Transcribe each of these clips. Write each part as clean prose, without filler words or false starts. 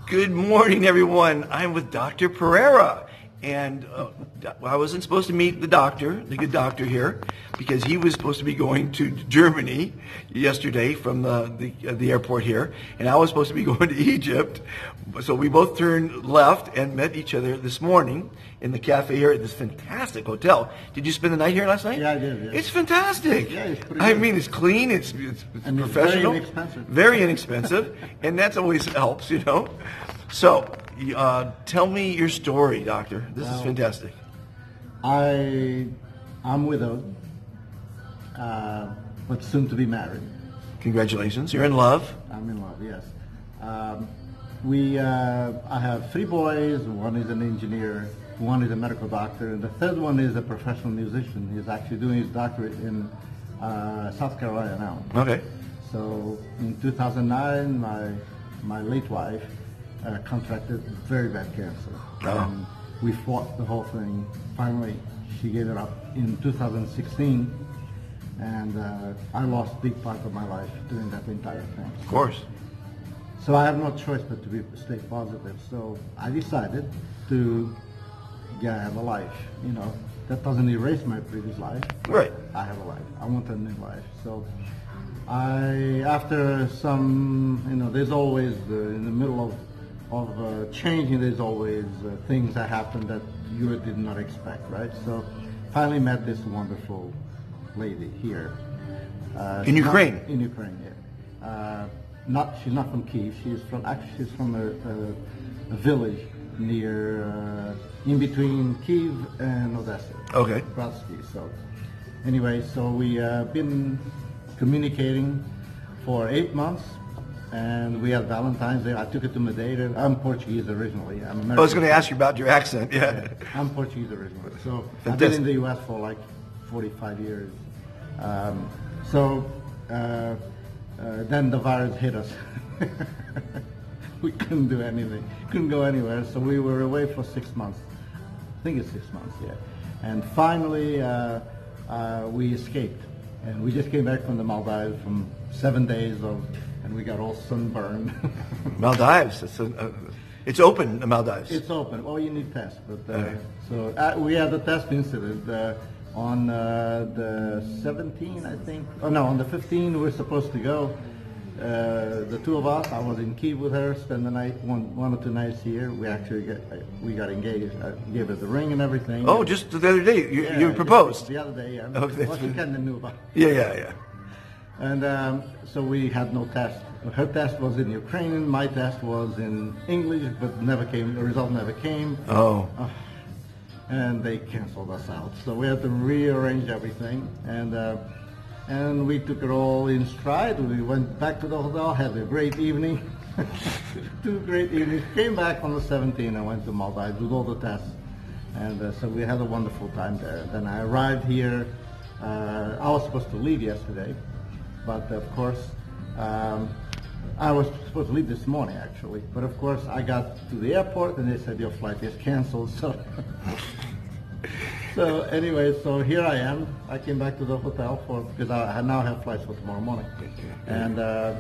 Good morning, everyone. I'm with Dr. Pereira, and I wasn't supposed to meet the good doctor here, because he was supposed to be going to Germany yesterday from the airport here, and I was supposed to be going to Egypt. So we both turned left and met each other this morning in the cafe here at this fantastic hotel. Did you spend the night here last night? Yeah, I did. Yes. It's fantastic. Yeah, it's pretty I good. mean, it's clean, it's And it's professional. very inexpensive. Very inexpensive, and that's always helps, you know. So, tell me your story, doctor. This is fantastic. I'm widowed, but soon to be married. Congratulations. You're in love. I'm in love, yes. I have 3 boys. One is an engineer, one is a medical doctor, and the third one is a professional musician. He's actually doing his doctorate in South Carolina now. Okay. So in 2009, my late wife contracted very bad cancer. Oh. And we fought the whole thing. Finally, she gave it up in 2016, and I lost a big part of my life during that entire thing. Of course. So I have no choice but to stay positive. So I decided to have a life. You know, that doesn't erase my previous life. Right. I have a life. I want a new life. So after some, there's always in the middle of changing, there's always things that happen that you did not expect, right? So finally met this wonderful lady here. In Ukraine? In Ukraine, yeah. She's not from Kiev. She's from a village near, in between Kiev and Odessa. Okay. Bratsky. So anyway, so we been communicating for 8 months, and we had Valentine's Day. I took her to Madeira. I'm Portuguese originally. I'm American. I was going to ask you about your accent. Yeah. I'm Portuguese originally. So Fantastic. I've been in the U.S. for like 45 years. Then the virus hit us. We couldn't do anything. Couldn't go anywhere. So we were away for 6 months. I think it's 6 months, yeah. And finally, we escaped. And we just came back from the Maldives from 7 days and we got all sunburned. Maldives. It's open, the Maldives. It's open. Oh, you need tests. But so we had a test incident on the 17th, I think. Oh no, on the 15th we were supposed to go. The 2 of us. I was in Kiev with her. Spent the night, one or 2 nights here. We actually got engaged. I gave her the ring and everything. Oh, just the other day you proposed. The other day, yeah. Okay, Well, she kind of knew about it. Yeah. And so we had no test. Her test was in Ukrainian. My test was in English, but never came. The result never came. Oh. And they canceled us out. So we had to rearrange everything. And we took it all in stride. We went back to the hotel, had a great evening. 2 great evenings. Came back on the 17th and went to Maldives with all the tests. And so we had a wonderful time there. Then I arrived here. I was supposed to leave yesterday. But of course, I was supposed to leave this morning actually. But of course, I got to the airport and they said your flight is canceled. So anyway, so here I am. I came back to the hotel because I now have flights for tomorrow morning. And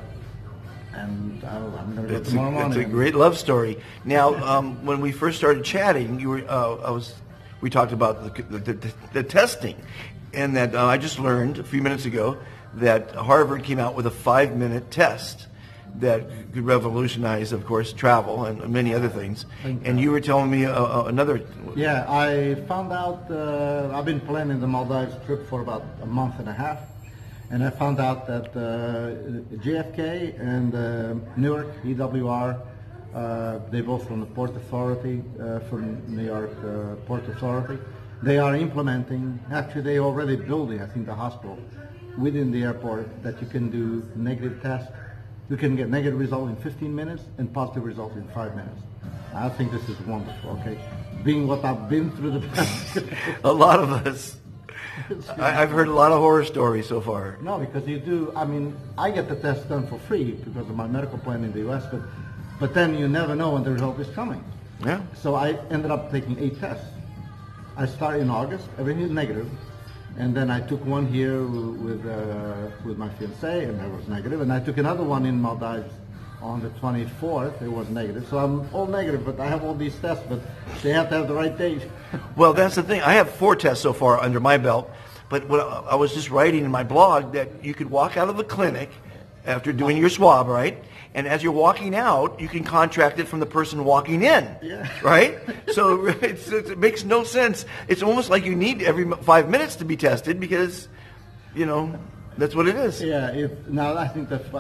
I'm going to go tomorrow morning. It's a great love story. Now, when we first started chatting, we talked about the testing, and that I just learned a few minutes ago that Harvard came out with a 5-minute test that could revolutionize, of course, travel and many other things. And you were telling me another. Yeah, I found out. I've been planning the Maldives trip for about a month and a half, and I found out that JFK and Newark EWR, they both from the Port Authority, from New York Port Authority. They are implementing. Actually, they already building. I think the hospital within the airport that you can do negative tests. You can get negative result in 15 minutes and positive result in 5 minutes. I think this is wonderful, okay? Being what I've been through the past. A lot of us. I've heard a lot of horror stories so far. No, because you do, I get the test done for free because of my medical plan in the U.S., but then you never know when the result is coming. Yeah. So I ended up taking 8 tests. I started in August, everything is negative. And then I took one here with my fiancée, and that was negative. And I took another one in Maldives On the 24th, it was negative. So I'm all negative, but I have all these tests, but they have to have the right date. Well, that's the thing. I have 4 tests so far under my belt, but what I was just writing in my blog that you could walk out of the clinic after doing your swab, right? And as you're walking out, you can contract it from the person walking in, right? So it makes no sense. It's almost like you need every 5 minutes to be tested because, you know, that's what it is. Yeah. Now I think the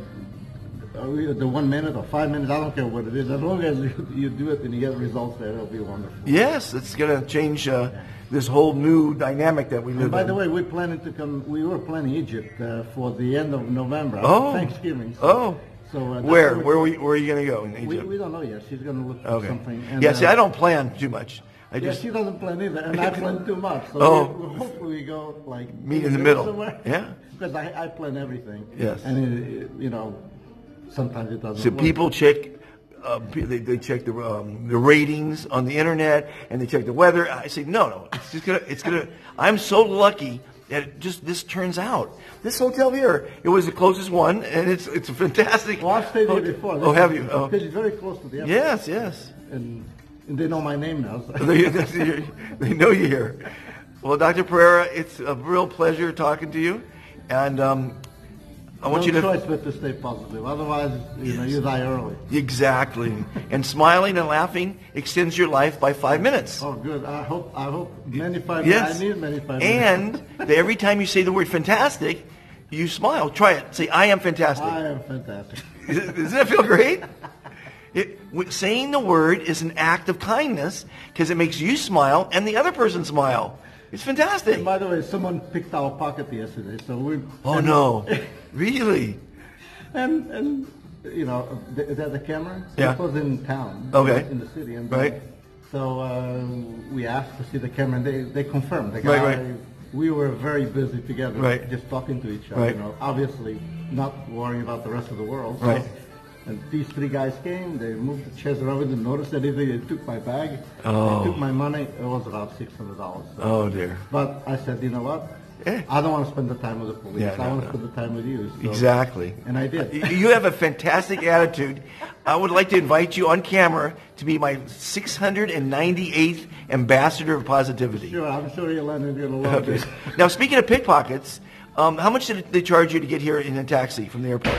1 minute or 5 minutes, I don't care what it is. As long as you do it and you get results there, it'll be wonderful. Yes, it's going to change this whole new dynamic that we live in. By the way, we're planning to come. We were planning Egypt for the end of November, Thanksgiving. So, so where are you going to go in Egypt? We don't know yet. She's going to look for something. And, see, I don't plan too much. She doesn't plan either, and I plan too much. So hopefully we go like meet in the middle. Somewhere. Yeah, because I plan everything. Yes, and you know, sometimes it doesn't. So work. people check. They check the ratings on the internet and they check the weather. I say no. It's gonna. I'm so lucky that this turns out. This hotel here, it was the closest one, and it's a fantastic. Well, I've stayed here before. Have you? Because it's very close to the airport. Yes. And they know my name now. So. they know you here. Well, Dr. Pereira, it's a real pleasure talking to you, and I want you to. No choice but to stay positive. Otherwise, you die early. Exactly. And smiling and laughing extends your life by 5 minutes. Oh, good. I hope many 5 minutes. Yes. I need many 5 minutes. And every time you say the word fantastic, you smile. Try it. Say, I am fantastic. I am fantastic. Doesn't that feel great? Saying the word is an act of kindness because it makes you smile and the other person smile. It's fantastic. And by the way, someone picked our pocket yesterday, so we. Oh no! Really? And the camera. Yeah. It was in town. Okay. In the city, and right. So we asked to see the camera, and they confirmed. The guy, right. We were very busy together, right. just talking to each other. Right. Obviously not worrying about the rest of the world. So, right. And these 3 guys came, they moved the chairs around, didn't notice anything, they took my bag, they took my money, it was about $600. So. Oh dear. But I said, you know what? I don't want to spend the time with the police, I want to spend the time with you. So. Exactly. And I did. You have a fantastic attitude. I would like to invite you on camera to be my 698th ambassador of positivity. Sure, I'm sure you'll end in a love it. Now, speaking of pickpockets, how much did they charge you to get here in a taxi from the airport?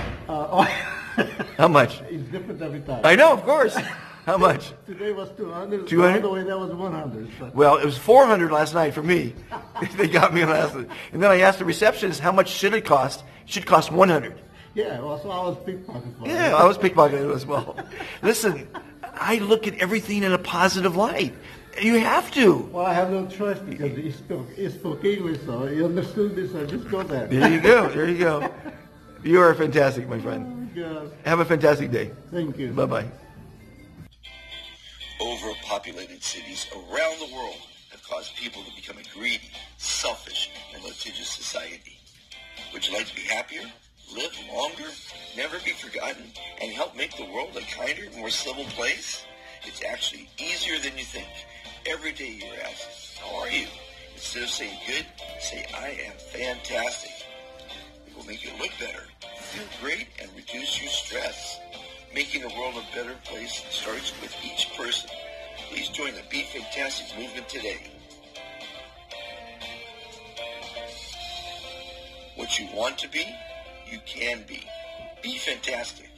How much? It's different every time. I know, of course. How much? Today was 200. 200? The other way, that was 100. But. Well, it was 400 last night for me. They got me last night. And then I asked the receptionist, how much should it cost? It should cost 100. Yeah, well, so I was pickpocketed. Yeah, I was pickpocketed as well. Listen, I look at everything in a positive light. You have to. Well, I have no choice because he spoke English, so he understood me, so just go there. There you go. There you go. You are fantastic, my friend. Oh, God. Have a fantastic day. Thank you. Bye-bye. Overpopulated cities around the world have caused people to become a greedy, selfish, and litigious society. Would you like to be happier, live longer, never be forgotten, and help make the world a kinder, more civil place? It's actually easier than you think. Every day you're asked, how are you? Instead of saying good, say, I am fantastic. It will make you look better, feel great, and reduce your stress. Making the world a better place starts with each person. Please join the Be Fantastic movement today. What you want to be, you can be. Be fantastic.